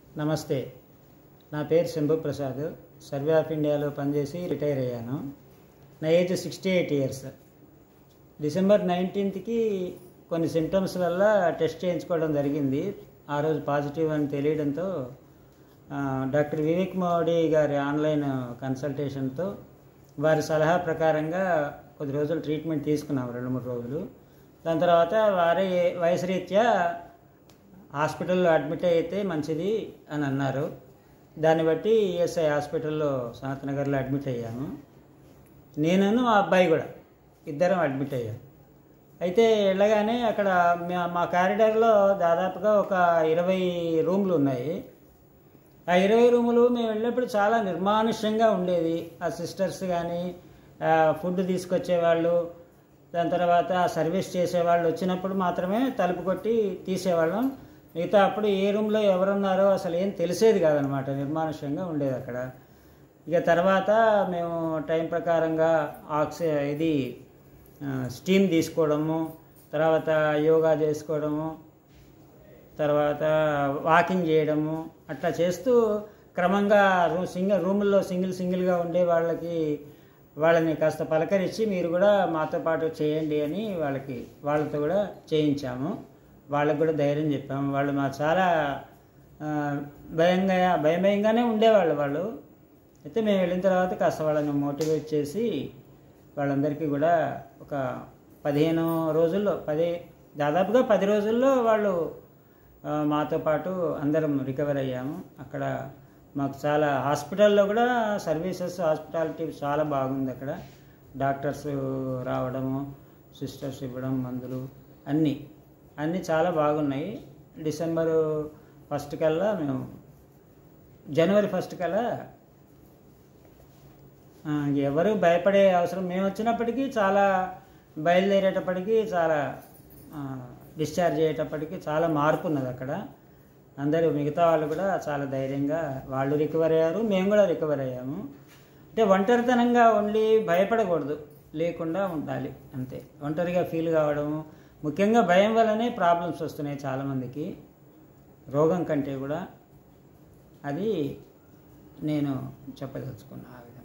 నమస్తే. నా పేరు శంభు ప్రసాద్. సర్వే ఆఫ్ ఇండియాలో పనిచేసి రిటైర్ అయ్యాను. నా ఏజ్ 68 ఇయర్స్. డిసెంబర్ 19కి కొన్ని సిమ్టమ్స్ వల్ల టెస్ట్ చేయించుకోవడం జరిగింది. ఆ రోజు పాజిటివ్ అని తెలియడంతో డాక్టర్ వివేక్ మోడీ గారి ఆన్లైన్ కన్సల్టేషన్తో వారి సలహా ప్రకారంగా కొద్ది రోజులు ట్రీట్మెంట్ తీసుకున్నాం, 2-3 రోజులు. దాని తర్వాత వారి వయసు రీత్యా హాస్పిటల్లో అడ్మిట్ అయితే మంచిది అని అన్నారు. దాన్ని బట్టి ఈఎస్ఐ హాస్పిటల్లో సనత్ నగర్లో అడ్మిట్ అయ్యాము. నేను మా అబ్బాయి కూడా ఇద్దరం అడ్మిట్ అయ్యాం. అయితే వెళ్ళగానే అక్కడ మా కారిడార్లో దాదాపుగా ఒక 20 రూములు ఉన్నాయి. ఆ 20 రూములు మేము వెళ్ళినప్పుడు చాలా నిర్మానుష్యంగా ఉండేది. ఆ సిస్టర్స్ కానీ ఫుడ్ తీసుకొచ్చేవాళ్ళు, దాని తర్వాత సర్వీస్ చేసేవాళ్ళు వచ్చినప్పుడు మాత్రమే తలుపు కొట్టి తీసేవాళ్ళం. మిగతా అప్పుడు ఏ రూమ్లో ఎవరున్నారో అసలు ఏం తెలిసేది కాదనమాట, నిర్మానుష్యంగా ఉండేది అక్కడ. ఇక తర్వాత మేము టైం ప్రకారంగా స్టీమ్ తీసుకోవడము, తర్వాత యోగా చేసుకోవడము, తర్వాత వాకింగ్ చేయడము, అట్లా చేస్తూ క్రమంగా రూముల్లో సింగిల్గా ఉండే వాళ్ళని కాస్త పలకరించి మీరు కూడా మాతో పాటు చేయండి అని వాళ్ళతో కూడా చేయించాము. వాళ్ళకు కూడా ధైర్యం చెప్పాము. వాళ్ళు మా చాలా భయంగానే ఉండేవాళ్ళు వాళ్ళు. అయితే మేము వెళ్ళిన తర్వాత కాస్త వాళ్ళని మోటివేట్ చేసి వాళ్ళందరికీ కూడా ఒక 15 రోజుల్లో దాదాపుగా 10 రోజుల్లో వాళ్ళు మాతో పాటు అందరం రికవర్ అయ్యాము. అక్కడ మాకు చాలా హాస్పిటల్లో కూడా సర్వీసెస్, హాస్పిటాలిటీ చాలా బాగుంది. అక్కడ డాక్టర్స్ రావడము, సిస్టర్స్ ఇవ్వడం, మందులు అన్నీ చాలా బాగున్నాయి. డిసెంబర్ 1 కల్లా మేము జనవరి 1 కల్లా ఎవరు భయపడే అవసరం, మేము వచ్చినప్పటికీ చాలా బయలుదేరేటప్పటికీ చాలా డిశ్చార్జ్ అయ్యేటప్పటికి చాలా మార్పు ఉన్నది అక్కడ. అందరూ మిగతా వాళ్ళు కూడా చాలా ధైర్యంగా వాళ్ళు రికవర్ అయ్యారు, మేము కూడా రికవర్ అయ్యాము. అంటే ఒంటరితనంగా ఉండి భయపడకూడదు, లేకుండా ఉండాలి అంతే. ఒంటరిగా ఫీల్ కావడము, ముఖ్యంగా భయం వల్లనే ప్రాబ్లమ్స్ వస్తున్నాయి చాలామందికి, రోగం కంటే కూడా. అది నేను చెప్పదలుచుకున్నా ఆ విధంగా.